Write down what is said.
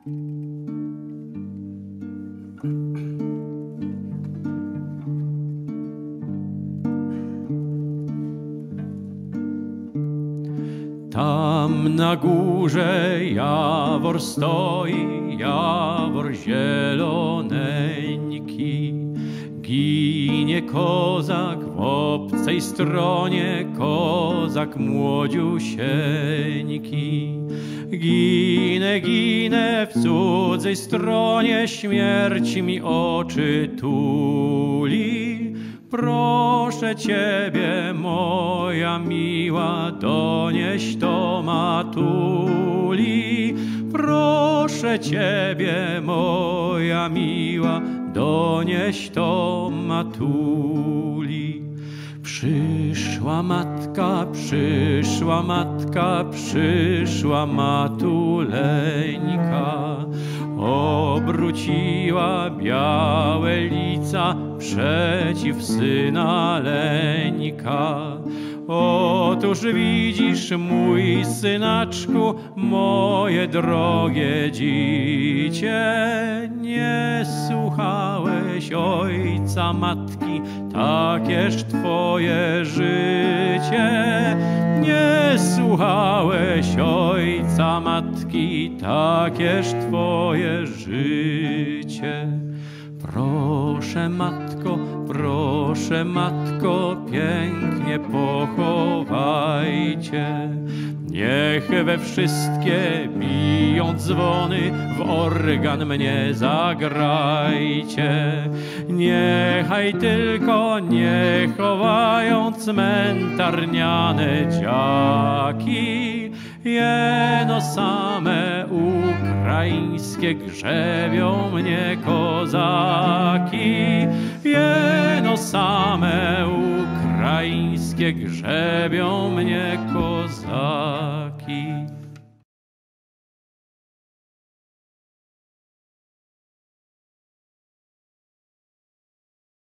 Tam na górze jawor stoi, jawor zieloneńki. Ginie kozak w obcej stronie, kozak młodziusieńki. Ginę, ginę w cudzej stronie, śmierć mi oczy tuli. Proszę Ciebie, moja miła, donieś to matuli. Proszę Ciebie, moja miła, donieś to matuli. Przyszła matka, przyszła matka, przyszła matuleńka. Obróciła białe lica przeciw syna Leńka. Otóż widzisz, mój synaczku, moje drogie dzicie, nie słuchałeś ojca, matki, takież twoje życie. Nie słuchałeś ojca, matki, takież twoje życie. Proszę matko, pięknie pochowajcie. Niech we wszystkie biją dzwony, w organ mnie zagrajcie. Niechaj tylko nie chowają cmentarniane dziaki. Jeno same ukraińskie grzebią mnie kozaki. Jeno same ukraińskie grzebią mnie kozaki.